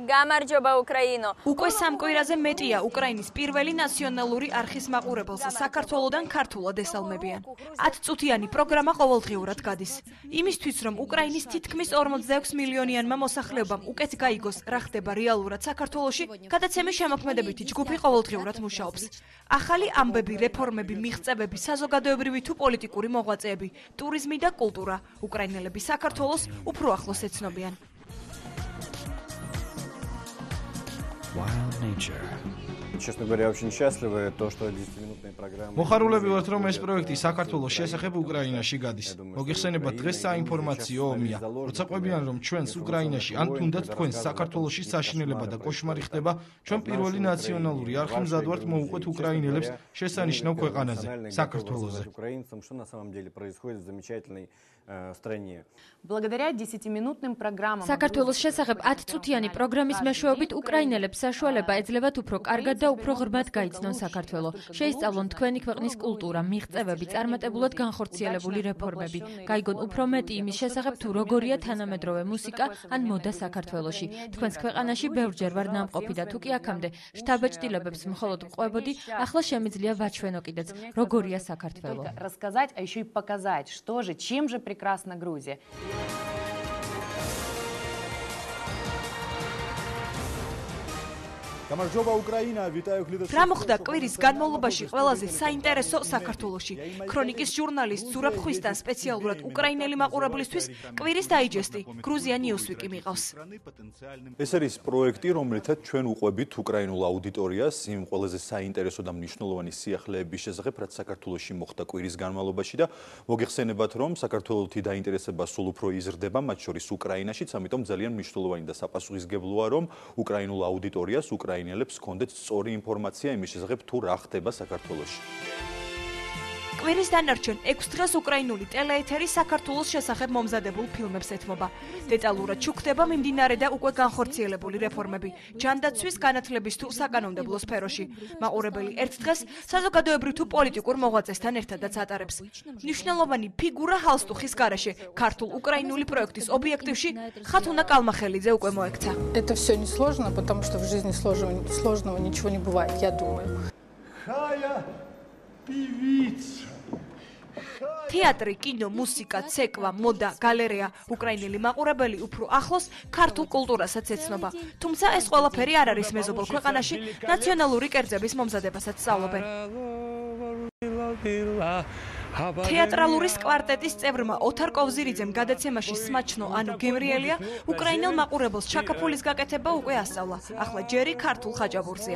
გამარჯობა უკრაინო. უკვე სამკვირაზე მეტია უკრაინის პირველი ნაციონალური არხის მაყურებელს საქართველოდან ქართულად ესალმებიან. 10 წუთიანი პროგრამა ყოველდღიურად გადის. იმისთვის რომ უკრაინის თითქმის 46 მილიონიანმა მოსახლეობამ უკეთ გაიგოს რა ხდება რეალურად საქართველოში, გადაცემის შემოქმედებითი ჯგუფი ყოველდღიურად მუშაობს. ახალი ამბები, რეფორმები, მიღწევები, საზოგადოებრივი თუ პოლიტიკური მოღვაწეები, ტურიზმი და კულტურა უკრაინელები საქართველოს უფრო ახლოს ეცნობიან. Wild nature. Честно говоря, очень счастливы то, что 10-минутная программа. Მოხარულები ვართ, რომ ეს პროექტი საქართველოს შესახებ უკრაინაში გადის. მოგიხსენებათ დღეს საინფორმაციო ომია. როცა ყვებიან, რომ ჩვენს უკრაინაში ან თუნდაც თქვენს საქართველოში საშინელება და კოშმარი ხდება, ჩვენ პირველი ნაციონალური არხი მზად ვართ მოვუყვეთ უკრაინელებს შესანიშნავ ქვეყანაზე, საქართველოზე. Что на самом деле происходит в замечательной стране. Благодаря 10-минутным программам საქართველოს შესახებ 10 წუთიანი პროგრამის მეშვეობით უკრაინელებს საშუალება ეძლევათ უფრო კარგად და უფრო ღრმად გაიცნონ საქართველო. შეისწავლონ თქვენი ქვეყნის კულტურა, მიღწევები, წარმატებულად განხორციელებული რეფორმები, გაიგონ უფრო მეტი იმის შესახებ თუ როგორია თანამედროვე მუსიკა ან მოდა საქართველოში. თქვენს ქვეყანაში ბევრჯერ ვარ ნამყოფი და თუ კი აქამდე შთაბეჭდილებებს მხოლოდ ყვებოდი, ახლა შემიძლია ვაჩვენო კიდეც, როგორია საქართველო. Рассказать, а еще и показать, что же, чем же прекрасна Грузия. გამარჯობა უკრაინა, ვიტаю გლედას. რა მოხდა კვირის განმავლობაში ყველაზე საინტერესო საქართველოში? ქრონიკის ჟურნალისტ ზურაბ ხვისთან სპეციალურად უკრაინელი მაყურებლისთვის კვირის დაიჯესტი Gruzia Newsweek მიყავს. ეს არის პროექტი, რომელთაც ჩვენ უყვებით უკრაინულ აუდიტორიას იმ ყველაზე საინტერესო და მნიშვნელოვანი სიახლეების შესახებ, რაც საქართველოში მოხდა კვირის განმავლობაში და მოგეხსენებათ, რომ საქართველოთი დაინტერესება სულ უფრო იზრდება, მათ შორის უკრაინაშიც, ამიტომ ძალიან მნიშვნელოვანი და საპასუხისმგებლოა, რომ უკრაინულ აუდიტორიას უკრაინელებს ჰქონდეთ სწორი ინფორმაცია იმის შესახებ თუ რა ხდება საქართველოში. კვირის დანარჩენ 6 დღეს უკრაინული ტელეეთერი საქართველოს შესახებ მომზადებულ ფილმებს ეთმობა. დეტალურად შუქდება მიმდინარე და უკვე განხორციელებული რეფორმები, ჯანდაცვის, განათლების თუ საკანონმდებლო სფეროში. მაყურებელი ერთ დღეს საზოგადოებრივ თუ პოლიტიკურ მოღვაწესთან ერთადაც ატარებს. მნიშვნელოვანი фигура Halstukhis garashi ქართულ-უკრაინული პროექტის ობიექტივში ხათუნა კალმახელიძე უკვე მოექცა. Это все несложно, потому что в жизни сложного ничего не бывает, я думаю. Театრი, кино, მუსიკა, ცეკვა, მოდა, გალერეა, უკრაინელი მაყურებელი უფრო ახლოს ქართულ კულტურასაც ეცნობა. თუმცა ეს ყველაფერი არ არის მეზობელ ქვეყანაში ნაციონალური კერძების მომზადებასაც სწავლობენ. თეატრალურის კვარტეტის წევრმა ოთარ კოვზირიძემ გადაცემაში სმაჩნო ანუ გემრიელია უკრაინელ მაყურებელს ჩაკაფულის გაკეთება უკვე ასწავლა. ახლა ჯერი ქართულ ხაჭაპურზეა.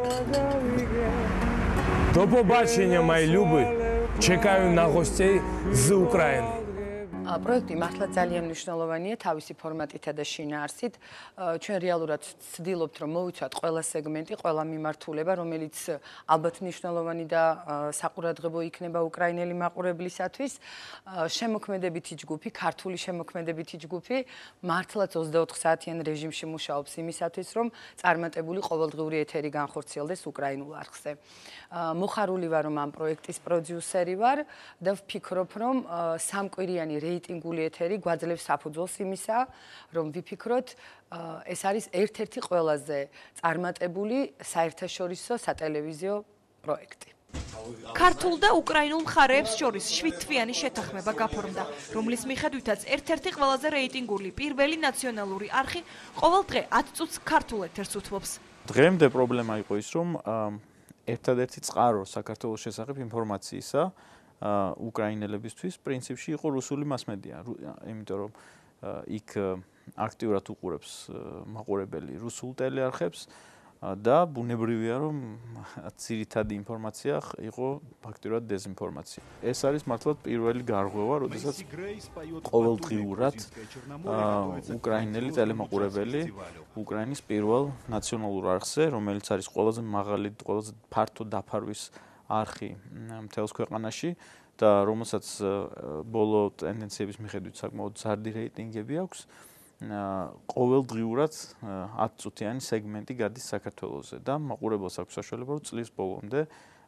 До побачення, мої любі. Чекаю на гостей з України. პროექტი მართლა ძალიან მნიშვნელოვანია თავისი ფორმატითა და შინაარსით. ჩვენ რეალურად ვცდილობთ რომ მოვიცვათ ყველა სეგმენტი, ყველა მიმართულება, რომელიც ალბათ მნიშვნელოვანი და საყურადღებო იქნება უკრაინელი მაყურებლისათვის. შემოქმედებითი ჯგუფი, ქართული შემოქმედებითი ჯგუფი მართლაც 24 საათიან რეჟიმში მუშაობს იმისათვის, რომ წარმატებული ყოველდღიური ეთერი განხორციელდეს უკრაინულ არხზე. მოხარული ვარ, რომ ამ პროექტის პროდიუსერი ვარ და ვფიქრობ, რომ სამკვირიანი რეიტინგული ეთერი გვაძლევს საფუძველს იმისა, რომ ვიფიქროთ, ეს არის ერთ-ერთი ყველაზე წარმატებული საერთაშორისო სატელევიზიო პროექტი. ქართულ და უკრაინულ მხარეებს შორის 7 თვიანი შეთანხმება გაფორმდა, რომლის მიხედვითაც ერთ-ერთი ყველაზე რეიტინგული პირველი ნაციონალური არხი ყოველ დღე 10 წუთს ქართულ ეთერს უთმობს. დღემდე პრობლემა იყო ის, რომ ერთადერთი წყარო საქართველოს შესახებ ინფორმაციისა უკრაინელებისთვის პრინციპში იყო რუსული მასმედია, იმიტომ რომ იქ აქტიურად უყურებს მაყურებელი რუსულ ტელეარხებს და ბუნებრივია რომ ძირითადი ინფორმაცია იყო ფაქტურად დეზინფორმაცია. ეს არის მართლაც პირველი გარღვევა, როდესაც ყოველდღიურად უკრაინელი ტელემაყურებელი უკრაინის პირველ ნაციონალურ არხზე, რომელიც არის ყველაზე მაღალი, ყველაზე ფართო დაფარვის არხი მთელს ქვეყანაში და რომელსაც ბოლო ტენდენციების მიხედვით საკმაოდ ზარდი რეიტინგები აქვს, ყოველდღიურად 10 წუთიანი სეგმენტი გადის საქართველოზე და მაყურებელს აქვს საშუალება რომ წლის ბოლომდე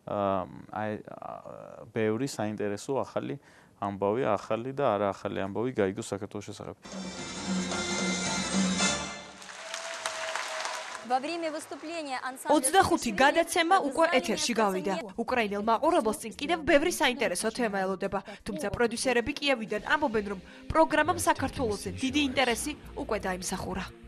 ბევრი საინტერესო ახალი ამბავი, ახალი და არა ახალი ამბავი გაიგოს საქართველოს შესახებ. 25 გადაცემა უკვე ეთერში გავიდა. უკრაინელ მაყურებელს წინ კიდევ ბევრი საინტერესო თემა ელოდება, თუმცა პროდიუსერები კიევიდან ამბობენ, რომ პროგრამამ საქართველოზე დიდი ინტერესი უკვე დაიმსახურა.